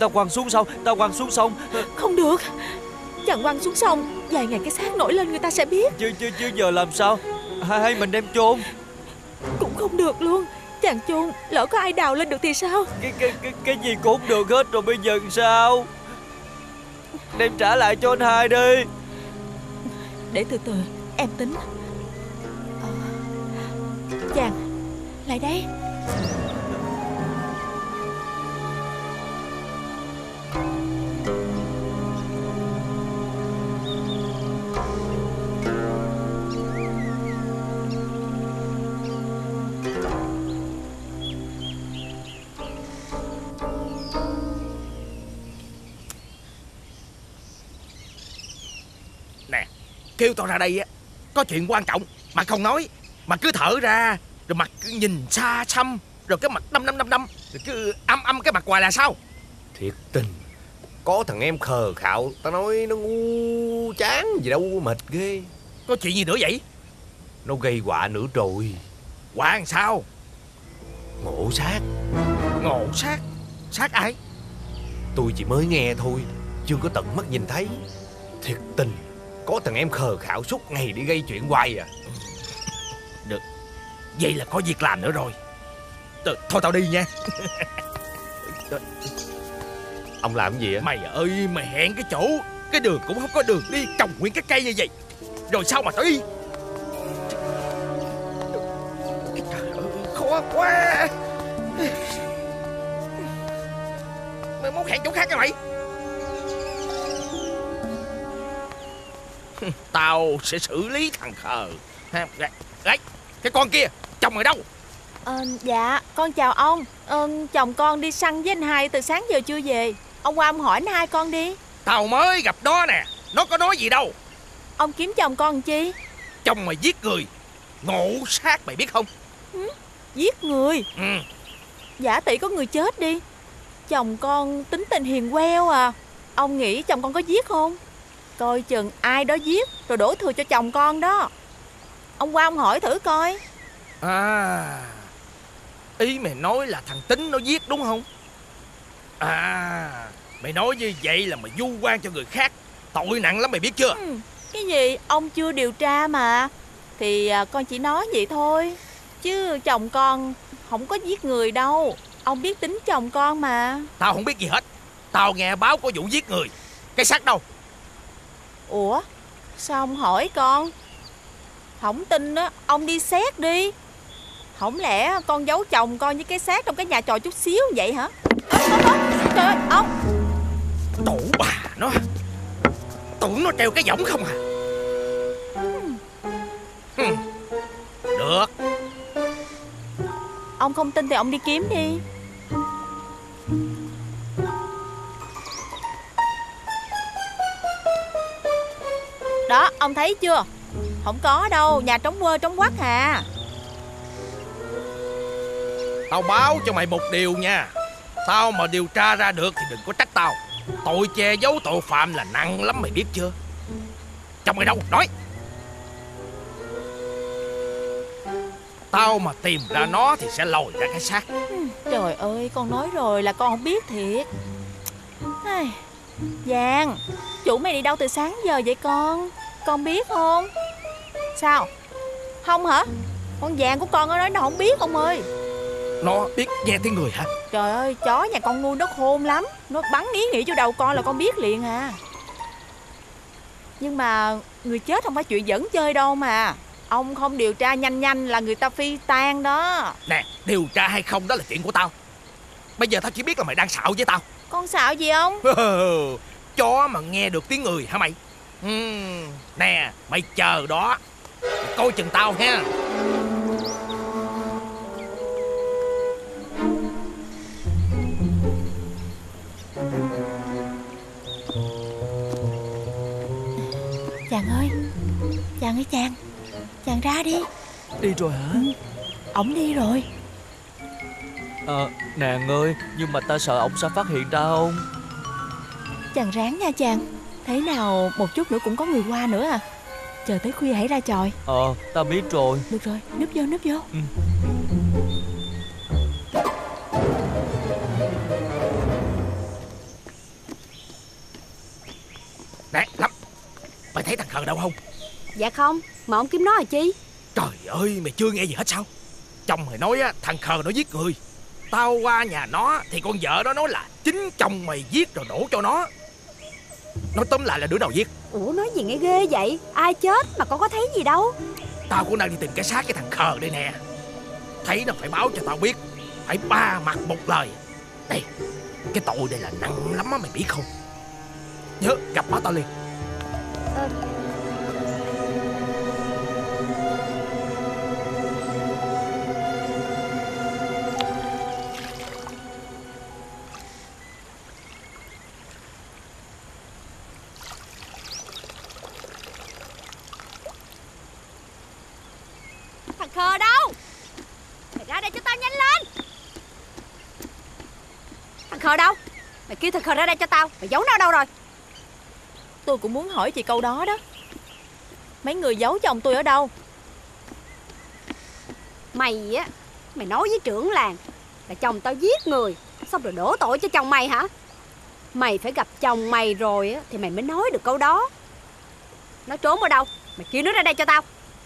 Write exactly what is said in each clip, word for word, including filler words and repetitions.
ta quăng xuống sông, ta quăng xuống sông. Không được, chàng quăng xuống sông, vài ngày cái xác nổi lên người ta sẽ biết. Chứ chứ chứ giờ làm sao? Hay, hay mình đem chôn? Cũng không được luôn. Chàng chôn, lỡ có ai đào lên được thì sao? Cái cái cái cái gì cũng không được hết rồi, bây giờ sao? Đem trả lại cho anh hai đi. Để từ từ em tính. à, Chàng lại đây. Nè, kêu tao ra đây á, có chuyện quan trọng mà không nói, mà cứ thở ra, rồi mặt cứ nhìn xa xăm, rồi cái mặt đăm đăm đăm đăm, rồi cứ âm âm cái mặt hoài là sao? Thiệt tình, có thằng em khờ khạo, tao nói nó ngu chán gì đâu, mệt ghê. Có chuyện gì nữa vậy? Nó gây họa nữa rồi. Họa làm sao? Ngộ sát. Ngộ sát? Sát ai? Tôi chỉ mới nghe thôi, chưa có tận mắt nhìn thấy. Thiệt tình, có thằng em khờ khạo suốt ngày đi gây chuyện hoài à. Được, vậy là có việc làm nữa rồi. Thôi, thôi tao đi nha. Ông làm cái gì á? Mày ơi, mày hẹn cái chỗ, cái đường cũng không có đường đi, trồng nguyên cái cây như vậy, rồi sao mà tao đi? Trời ơi, khó quá. Mày muốn hẹn chỗ khác hả mày? Tao sẽ xử lý thằng khờ. Đấy, cái con kia, chồng ở đâu? ờ, Dạ, con chào ông. ờ, Chồng con đi săn với anh hai từ sáng giờ chưa về. Ông qua ông hỏi anh hai con đi. Tao mới gặp nó nè, nó có nói gì đâu. Ông kiếm chồng con làm chi? Chồng mày giết người, ngộ sát mày biết không? Ừ, giết người? Ừ. Giả tỷ có người chết đi. Chồng con tính tình hiền queo à. Ông nghĩ chồng con có giết không? Coi chừng ai đó giết rồi đổ thừa cho chồng con đó. Ông qua ông hỏi thử coi. À, ý mày nói là thằng Tính nó giết đúng không? À, mày nói như vậy là mày vu oan cho người khác, tội nặng lắm mày biết chưa? Ừ, cái gì ông chưa điều tra mà. Thì à, con chỉ nói vậy thôi, chứ chồng con không có giết người đâu. Ông biết tính chồng con mà. Tao không biết gì hết. Tao nghe báo có vụ giết người. Cái xác đâu? Ủa, sao ông hỏi con? Không tin á, ông đi xét đi. Không lẽ con giấu chồng con với cái xác trong cái nhà trọ chút xíu vậy hả? À, à, à, trời ơi, ông. Tổ bà nó, tưởng nó treo cái võng không à? Ừ. Được. Ông không tin thì ông đi kiếm đi. Đó, ông thấy chưa? Không có đâu, nhà trống quơ trống quắc à. Tao báo cho mày một điều nha. Tao mà điều tra ra được thì đừng có trách tao. Tội che giấu tội phạm là nặng lắm mày biết chưa? Chồng mày đâu? Nói. Tao mà tìm ra nó thì sẽ lòi ra cái xác. Trời ơi, con nói rồi là con không biết thiệt. Giang, chủ mày đi đâu từ sáng giờ vậy con? Con biết không? Sao? Không hả? Con Giang của con nó nói nó không biết ông ơi. Nó biết nghe tiếng người hả? Trời ơi, chó nhà con nuôi nó khôn lắm. Nó bắn ý nghĩ vô đầu con là con biết liền à. Nhưng mà người chết không phải chuyện giỡn chơi đâu mà. Ông không điều tra nhanh nhanh là người ta phi tan đó. Nè, điều tra hay không đó là chuyện của tao. Bây giờ tao chỉ biết là mày đang xạo với tao. Con xạo gì không? Chó mà nghe được tiếng người hả mày? uhm, Nè, mày chờ đó, mày coi chừng tao ha. Chàng ơi, chàng ơi chàng, chàng ra đi. Đi rồi hả? Ừ, ổng đi rồi. Ờ, nàng ơi, nhưng mà ta sợ ổng sẽ phát hiện ra không? Chàng ráng nha chàng. Thế nào một chút nữa cũng có người qua nữa à. Chờ tới khuya hãy ra chòi. Ờ, ta biết rồi. Được rồi, núp vô, núp vô. Ừ. thấy thằng khờ đâu không? Dạ không, mà ông kiếm nó là chi? Trời ơi, mày chưa nghe gì hết sao? Chồng mày nói á, thằng khờ nó giết người. Tao qua nhà nó thì con vợ nó nói là chính chồng mày giết rồi đổ cho nó. Nói tóm lại là đứa nào giết. Ủa nói gì nghe ghê vậy? Ai chết mà con có thấy gì đâu. Tao cũng đang đi tìm cái xác cái thằng khờ đây nè. Thấy nó phải báo cho tao biết. Phải ba mặt một lời. Đây, cái tội này là nặng lắm á, mày biết không? Nhớ gặp báo tao liền. Ờ... Thằng khờ đâu? Mày ra đây cho tao nhanh lên. Thằng khờ đâu? Mày kêu thằng khờ ra đây cho tao. Mày giấu nó đâu rồi? Tôi cũng muốn hỏi chị câu đó đó. Mấy người giấu chồng tôi ở đâu? Mày á, mày nói với trưởng làng là chồng tao giết người, xong rồi đổ tội cho chồng mày hả? Mày phải gặp chồng mày rồi á thì mày mới nói được câu đó. Nó trốn ở đâu? Mày kêu nó ra đây cho tao.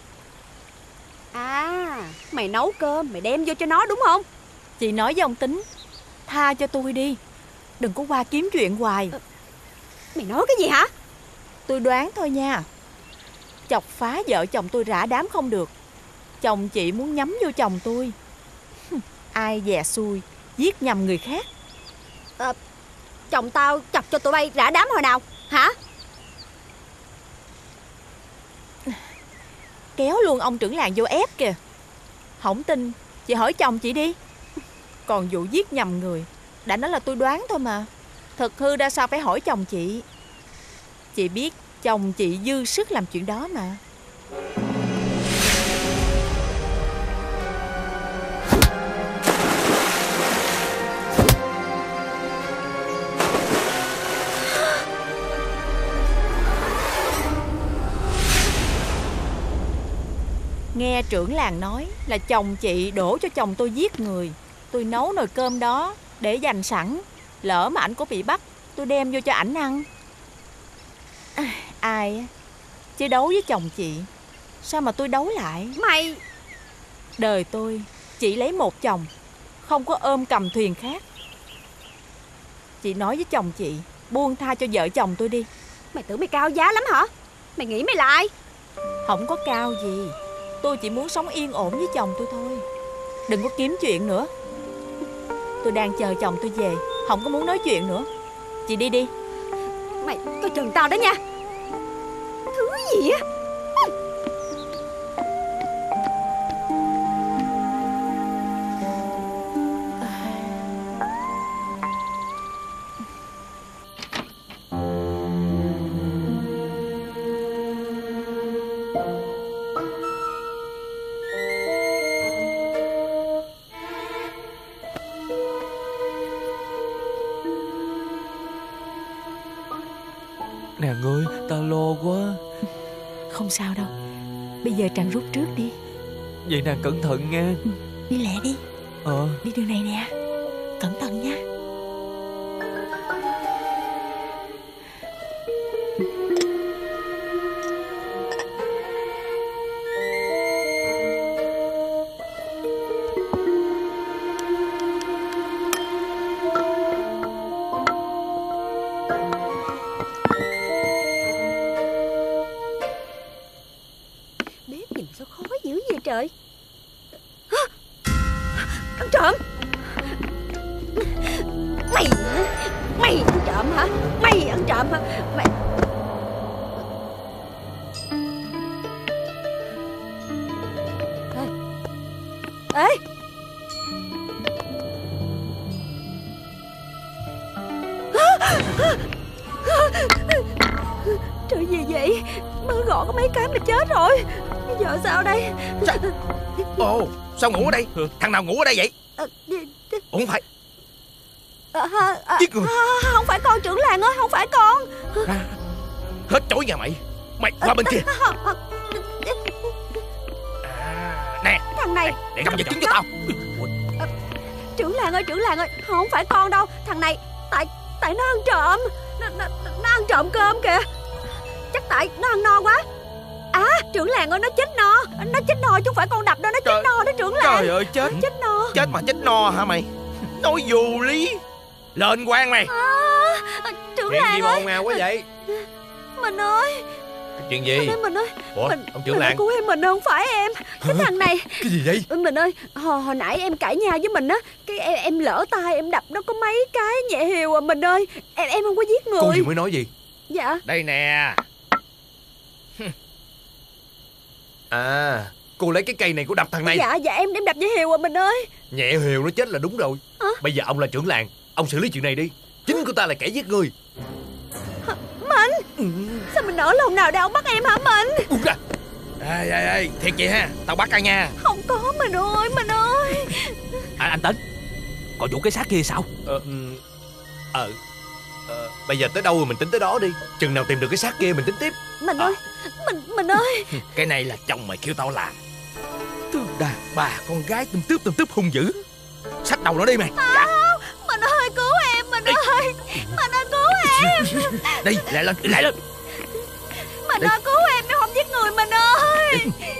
À, mày nấu cơm mày đem vô cho nó đúng không? Chị nói với ông Tính, tha cho tôi đi, đừng có qua kiếm chuyện hoài. à, Mày nói cái gì hả? Tôi đoán thôi nha. Chọc phá vợ chồng tôi rã đám không được. Chồng chị muốn nhắm vô chồng tôi. Ai dè xui giết nhầm người khác. à, Chồng tao chọc cho tụi bay rã đám hồi nào hả? Kéo luôn ông trưởng làng vô ép kìa. Không tin chị hỏi chồng chị đi. Còn vụ giết nhầm người, đã nói là tôi đoán thôi mà. Thật hư ra sao phải hỏi chồng chị. Chị biết chồng chị dư sức làm chuyện đó mà. Nghe trưởng làng nói là chồng chị đổ cho chồng tôi giết người. Tôi nấu nồi cơm đó để dành sẵn. Lỡ mà ảnh có bị bắt, tôi đem vô cho ảnh ăn. À, ai á chứ đấu với chồng chị, sao mà tôi đấu lại. Mày... Đời tôi chỉ lấy một chồng, không có ôm cầm thuyền khác. Chị nói với chồng chị buông tha cho vợ chồng tôi đi. Mày tưởng mày cao giá lắm hả? Mày nghĩ mày là ai? Không có cao gì, tôi chỉ muốn sống yên ổn với chồng tôi thôi. Đừng có kiếm chuyện nữa. Tôi đang chờ chồng tôi về, không có muốn nói chuyện nữa. Chị đi đi. Mày coi chừng tao đó nha. Thứ gì á? Nè ơi, tao lo quá. Không sao đâu, bây giờ Trần rút trước đi. Vậy nàng cẩn thận nha. Ừ, đi lẹ đi. Ờ Đi đường này nè, cẩn thận nha. Trời, ăn trộm. Mày Mày ăn trộm hả? Mày ăn trộm hả? Mày... Ê, ê. Trời gì vậy? Mới gõ có mấy cái mà chết rồi. Bây giờ sao đây? Sao? Ồ, sao ngủ ở đây? Thằng nào ngủ ở đây vậy? À, Ủa không phải. à, à, Giết người. à, Không phải con trưởng làng ơi, không phải con. À, hết chối nhà mày. Mày qua bên kia. À, nè, Thằng này để cầm vật chứng cho tao. à, trưởng làng ơi, trưởng làng ơi, không phải con đâu. Thằng này, tại tại nó ăn trộm. Nó, nó, nó ăn trộm cơm kìa. chắc tại nó ăn no quá. À, trưởng làng ơi, nó chết no. Nó chết no chứ không phải con đập đâu. Nó chết Trời, no đó trưởng làng. Trời ơi chết. Chết no. Chết mà chết no hả mày? Nói vô lý. Lên quan mày. À, trưởng Chuyện làng gì mà ơi. ồn ào quá vậy? Mình ơi. Chuyện gì? Mình ơi, mình ơi. Ủa, Mình, ông trưởng mình ơi, làng. cứu em, mình không phải em. Cái thằng này. Cái gì vậy? Mình ơi, hồi, hồi nãy em cãi nhau với mình á. Cái em, em lỡ tay, em đập nó có mấy cái nhẹ hiều à mình ơi. Em em không có giết người. Cô vừa mới nói gì? Dạ. Đây nè. À, cô lấy cái cây này cô đập thằng này. Dạ, dạ em em đập với hiều à mình ơi. Nhẹ hiều nó chết là đúng rồi. Hả? Bây giờ ông là trưởng làng, ông xử lý chuyện này đi. Chính của ta là kẻ giết người. Mình. Ừ. Sao mình nỡ lòng nào để ông bắt em hả mình? Buông ra. Ê ê ê, thiệt vậy ha? Tao bắt cả nha. Không có mình ơi, mình ơi. À, anh Tính, còn vụ cái xác kia sao? Ờ, ừm, ờ, ờ, bây giờ tới đâu rồi mình tính tới đó đi. Chừng nào tìm được cái xác kia mình tính tiếp. Mình ơi, mình mình ơi. Cái này là chồng mày kêu tao làm. Thứ đàn bà con gái tùm tướp tùm tướp hung dữ. Xách đầu nó đi mày. Dạ. Mình ơi, cứu em, mình ơi. Mình ơi, cứu em. Đi, lại lên, lại lên. Mình Đi. ơi, cứu em, em không giết người mình ơi.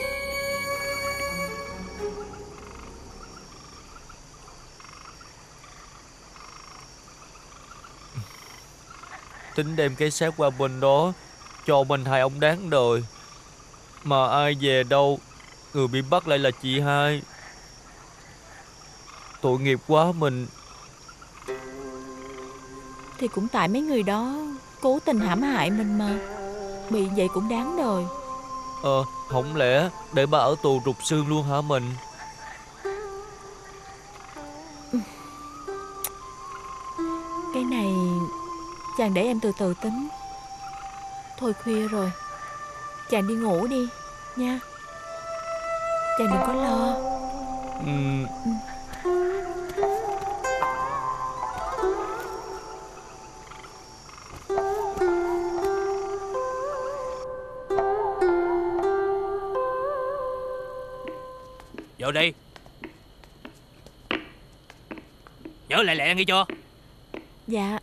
Tính đem cái xác qua bên đó cho mình hai ông đáng đời, mà ai về đâu người bị bắt lại là chị hai. Tội nghiệp quá mình. Thì cũng tại mấy người đó cố tình hãm hại mình mà. Bị vậy cũng đáng đời. Ờ, không lẽ để bà ở tù rụt xương luôn hả mình? Cái này chàng để em từ từ tính. Thôi khuya rồi, chàng đi ngủ đi nha. Chàng đừng có lo. Ừm, Vô đi. Nhớ lại lẹ nghe chưa? Dạ.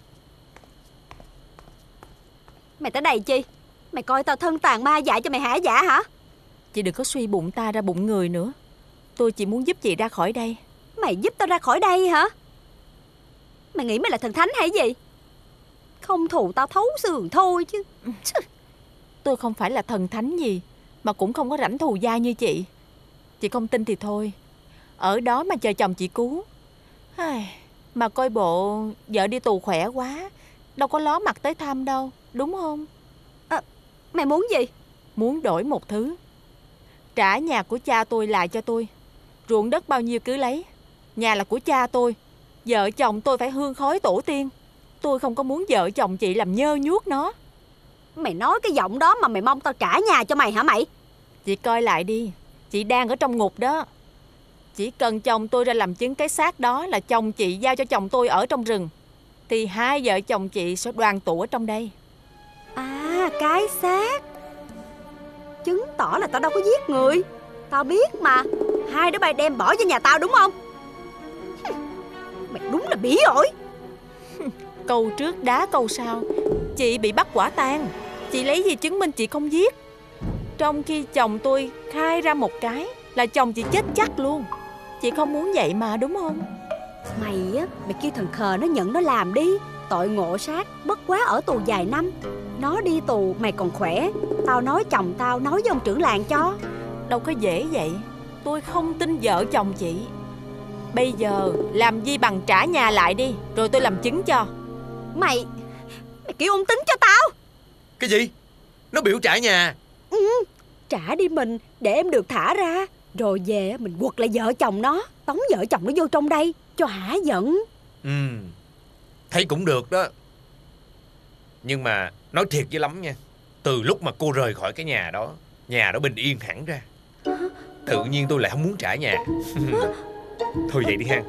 Mày tới đây chi? Mày coi tao thân tàn ma dại cho mày hả dạ hả? Chị đừng có suy bụng ta ra bụng người nữa. Tôi chỉ muốn giúp chị ra khỏi đây. Mày giúp tao ra khỏi đây hả? Mày nghĩ mày là thần thánh hay gì? Không thù tao thấu xương thôi chứ. Tôi không phải là thần thánh gì, mà cũng không có rảnh thù dai như chị. Chị không tin thì thôi, ở đó mà chờ chồng chị cứu. Ai, mà coi bộ vợ đi tù khỏe quá, đâu có ló mặt tới thăm đâu, đúng không? À, mày muốn gì? Muốn đổi một thứ. Trả nhà của cha tôi lại cho tôi. Ruộng đất bao nhiêu cứ lấy. Nhà là của cha tôi. Vợ chồng tôi phải hương khói tổ tiên. Tôi không có muốn vợ chồng chị làm nhơ nhuốc nó. Mày nói cái giọng đó mà mày mong tao trả nhà cho mày hả mày? Chị coi lại đi, chị đang ở trong ngục đó. Chỉ cần chồng tôi ra làm chứng cái xác đó là chồng chị giao cho chồng tôi ở trong rừng, thì hai vợ chồng chị sẽ đoàn tụ ở trong đây. À, cái xác. Chứng tỏ là tao đâu có giết người. Tao biết mà. Hai đứa bay đem bỏ cho nhà tao đúng không? Mày đúng là bỉ ổi. Câu trước đá câu sau. Chị bị bắt quả tang. Chị lấy gì chứng minh chị không giết? Trong khi chồng tôi khai ra một cái là chồng chị chết chắc luôn. Chị không muốn vậy mà đúng không? Mày á, mày kêu thằng khờ nó nhận nó làm đi. Tội ngộ sát, bất quá ở tù vài năm. Nó đi tù mày còn khỏe. Tao nói chồng tao nói với ông trưởng làng cho. Đâu có dễ vậy. Tôi không tin vợ chồng chị. Bây giờ làm gì bằng trả nhà lại đi, rồi tôi làm chứng cho. Mày Mày kêu ông tính cho tao. Cái gì? Nó biểu trả nhà. Ừ, trả đi mình để em được thả ra. Rồi về mình quật lại vợ chồng nó. Tống vợ chồng nó vô trong đây cho hả giận. Ừ, thấy cũng được đó. Nhưng mà nói thiệt với lắm nha, từ lúc mà cô rời khỏi cái nhà đó, nhà đó bình yên hẳn ra. Tự nhiên tôi lại không muốn trả nhà. Thôi vậy đi ha.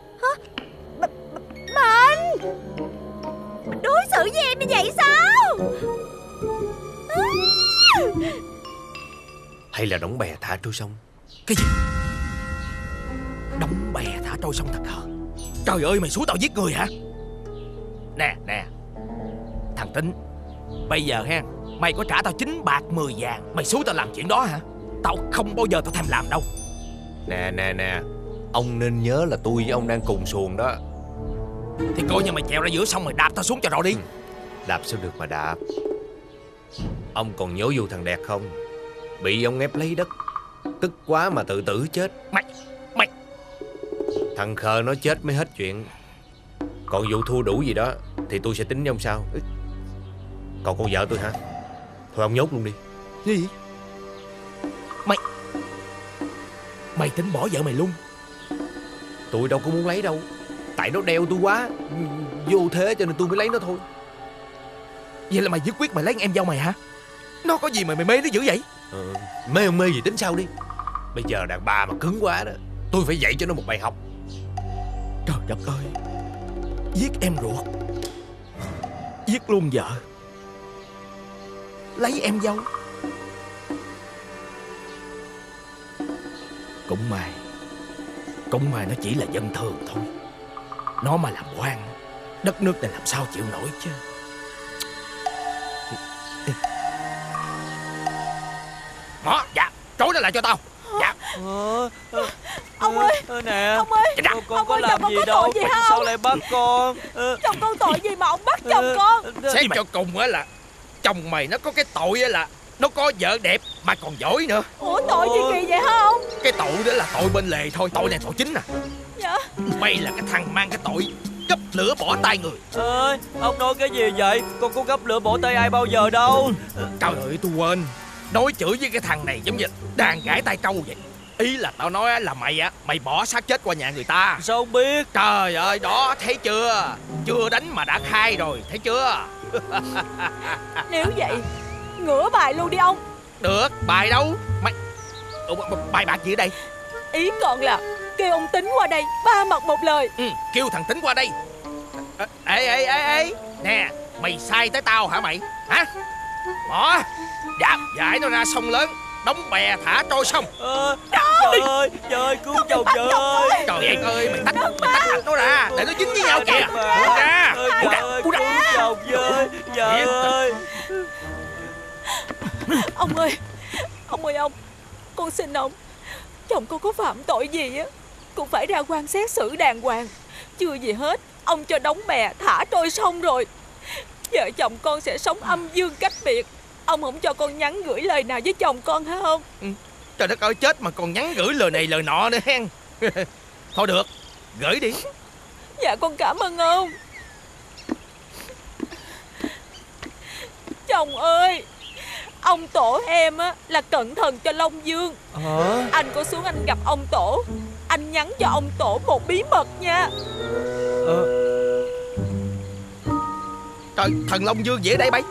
Mình Mình đối xử với em như vậy sao? Hay là đóng bè thả trôi sông? Cái gì? Đóng bè thả trôi sông thật hả? Trời ơi, mày xúi tao giết người hả? Nè nè, thằng Tính, bây giờ ha, Mày có trả tao chín bạc mười vàng mày xúi tao làm chuyện đó hả? Tao không bao giờ tao thèm làm đâu. Nè nè nè, ông nên nhớ là tôi với ông đang cùng xuồng đó. Thì coi như mày trèo ra giữa sông mày đạp tao xuống cho rồi đi. Đạp sao được mà đạp. Ông còn nhớ vụ thằng Đẹp không? Bị ông ép lấy đất, tức quá mà tự tử chết. Mày Mày Thằng Khờ nó chết mới hết chuyện. Còn vụ thua đủ gì đó thì tôi sẽ tính với ông sau. Còn con vợ tôi hả? Thôi ông nhốt luôn đi. Gì? Mày Mày tính bỏ vợ mày luôn? Tôi đâu có muốn lấy đâu. Tại nó đeo tôi quá, vô thế cho nên tôi mới lấy nó thôi. Vậy là mày dứt quyết mày lấy em dâu mày hả? Nó có gì mà mày mê nó dữ vậy? Ừ, mê không mê gì tính sau đi. Bây giờ đàn bà mà cứng quá đó, tôi phải dạy cho nó một bài học. Trời đất ơi, giết em ruột, giết luôn vợ, lấy em dâu. Cũng may Cũng may nó chỉ là dân thường thôi. Nó mà làm quan, đất nước này làm sao chịu nổi chứ. Đó, dạ, trối nó lại cho tao. Dạ. Ờ, ờ, Ông ơi, ờ, nè, ông ơi, con, con ông có ơi, làm chồng con gì có đâu, tội gì hả sao ông? lại bắt con? Ờ, Chồng con tội gì mà ông bắt chồng ờ, con? ờ, Xét cho cùng á là chồng mày nó có cái tội á là nó có vợ đẹp mà còn giỏi nữa. Ủa tội gì kỳ vậy hả ông? Cái tội đó là tội bên lề thôi, tội này tội chính à. Dạ. Mày là cái thằng mang cái tội gấp lửa bỏ tay người. ơi, ông nói cái gì vậy? Con có gấp lửa bỏ tay ai bao giờ đâu. Trời ơi tôi quên, nói chửi với cái thằng này giống như đàn gãi tay trâu vậy. Ý là tao nói là mày á, mày bỏ xác chết qua nhà người ta. Sao không biết? Trời ơi đó, thấy chưa? Chưa đánh mà đã khai rồi, thấy chưa? Nếu vậy, ngửa bài luôn đi ông. Được, bài đâu? Mày Ủa, bài bạc gì ở đây? Ý con là kêu ông Tính qua đây, ba mặt một lời. Ừ, kêu thằng Tính qua đây. À, ê ê ê ê nè, mày sai tới tao hả mày? Hả? Bỏ, dạ, giải nó ra sông lớn, đóng bè thả trôi sông. Ờ, trời ơi, trời ơi, cứu chồng trời ơi. Trời ơi, mày tách, mày tách mặt nó ra, để nó dính với nhau kìa. Buông ra, Ơi, buông trời ra, ơi, buông ra. cứu chồng với. Trời ơi. Ông ơi, ông ơi ông, con xin ông, chồng con có phạm tội gì á cũng phải ra quan xét xử đàng hoàng. Chưa gì hết, ông cho đóng bè thả trôi sông rồi. Vợ chồng con sẽ sống âm dương cách biệt. Ông không cho con nhắn gửi lời nào với chồng con hả không? Ừ, trời đất ơi, chết mà còn nhắn gửi lời này lời nọ nữa hen. Thôi được, gửi đi. Dạ con cảm ơn ông. Chồng ơi, ông Tổ em á là cẩn thận cho Long Dương. Hả? Anh có xuống anh gặp ông Tổ, anh nhắn cho ông Tổ một bí mật nha. Ờ, Trời, thần Long Dương gì ở đây bay?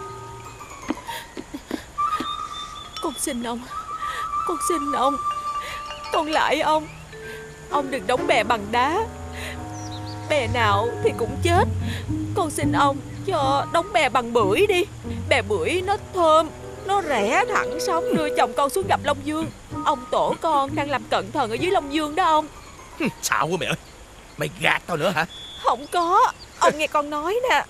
Con xin ông, con xin ông, con lại ông. Ông đừng đóng bè bằng đá, bè nào thì cũng chết. Con xin ông cho đóng bè bằng bưởi đi. Bè bưởi nó thơm, nó rẽ thẳng sóng đưa chồng con xuống gặp Long Dương. Ông Tổ con đang làm cẩn thận ở dưới Long Dương đó ông. Xạo quá mày ơi, mày gạt tao nữa hả? Không có, ông nghe con nói nè.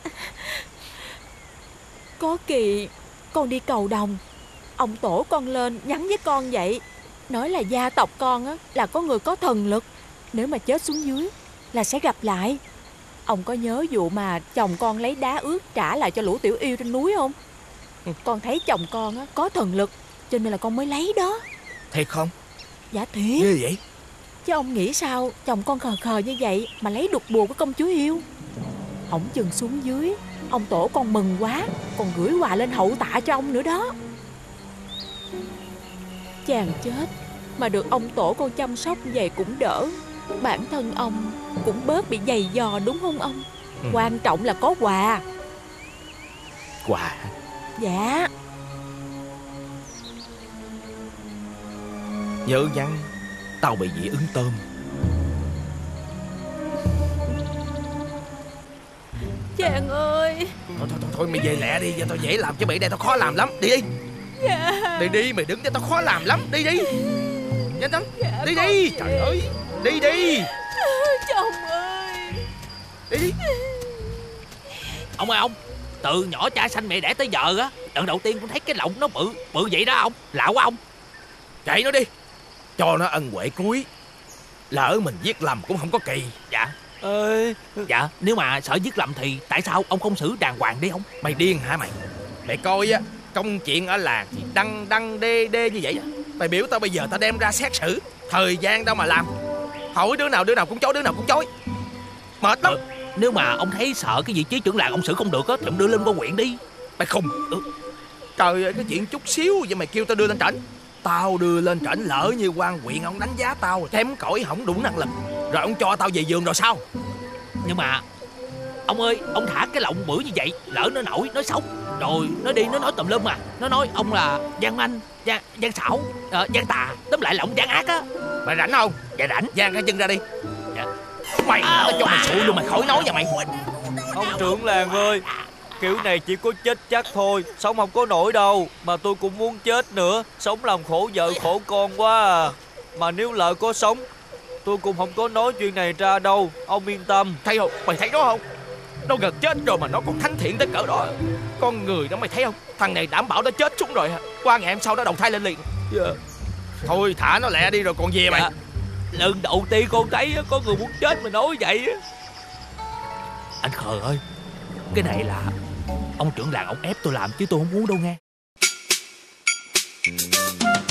Có kỳ con đi cầu đồng, ông Tổ con lên nhắn với con vậy, nói là gia tộc con á là có người có thần lực, nếu mà chết xuống dưới là sẽ gặp lại. Ông có nhớ vụ mà chồng con lấy đá ướt trả lại cho lũ tiểu yêu trên núi không? Con thấy chồng con á có thần lực cho nên là con mới lấy đó. Thiệt không? Dạ thiệt. Ghê vậy? Chứ ông nghĩ sao chồng con khờ khờ như vậy mà lấy đục bùa của công chúa yêu? Hổng chừng xuống dưới ông Tổ con mừng quá, còn gửi quà lên hậu tạ cho ông nữa đó. Chàng chết mà được ông Tổ con chăm sóc vậy cũng đỡ. Bản thân ông cũng bớt bị dày dò đúng không ông? Ừ. Quan trọng là có quà. Quà? Dạ. Nhớ nhắn tao bị dị ứng tôm. Chàng ơi. Thôi thôi thôi, thôi mày về lẹ đi, giờ tao dễ làm chứ mày đây tao khó làm lắm. Đi đi. Dạ. Đi đi, mày đứng đây tao khó làm lắm. Đi đi. Nhanh lắm. Dạ, Đi con đi. về. Trời ơi. Đi đi. Chồng ơi. Đi đi. Ông ơi ông, Từ nhỏ cha sanh mẹ đẻ tới giờ á, lần đầu tiên con thấy cái lọng nó bự bự vậy đó ông. Lạ quá ông. Chạy nó đi, cho nó ân huệ cuối. Lỡ mình giết lầm cũng không có kỳ. Dạ. Ê, Dạ, nếu mà sợ giết lầm thì tại sao ông không xử đàng hoàng đi ông? Mày điên hả mày? Mày coi á, công chuyện ở làng thì đăng đăng đê đê như vậy. Mày biểu tao bây giờ tao đem ra xét xử, thời gian đâu mà làm. Hỏi đứa nào đứa nào cũng chối, đứa nào cũng chối. Mệt lắm. Ờ, nếu mà ông thấy sợ cái vị trí trưởng làng ông xử không được á thì ông đưa lên qua huyện đi. Mày khùng. Ừ. Trời ơi, cái chuyện chút xíu vậy mày kêu tao đưa lên trển. Tao đưa lên trển lỡ như quan huyện ông đánh giá tao kém cỏi không đủ năng lực, rồi ông cho tao về giường rồi sao? Nhưng mà ông ơi, ông thả cái lọng bự như vậy, lỡ nó nổi, nó sống, rồi nó đi nó nói tùm lum mà. Nó nói ông là gian manh, gian, gian xảo, uh, gian tà, tóm lại là ông gian ác á. Mày rảnh không? Dạ rảnh. Giang cái chân ra đi. Dạ. Mày à, tao cho mày sụi luôn mày khỏi nói nha mày. ông trưởng làng ơi, kiểu này chỉ có chết chắc thôi, sống không có nổi đâu. Mà tôi cũng muốn chết nữa, sống làm khổ vợ khổ con quá à. Mà nếu lỡ có sống, tôi cũng không có nói chuyện này ra đâu, ông yên tâm. Thấy không? Mày thấy đó không? Nó gần chết rồi mà nó còn thánh thiện tới cỡ đó. Con người đó mày thấy không? Thằng này đảm bảo nó chết xuống rồi. Qua ngày hôm sau nó đầu thai lên liền. Yeah. Thôi thả nó lẹ đi rồi còn về mày. Dạ. Lần đầu tiên con thấy có người muốn chết mà nói vậy á. Anh Khờ ơi, cái này là ông trưởng làng ông ép tôi làm chứ tôi không muốn đâu nghe.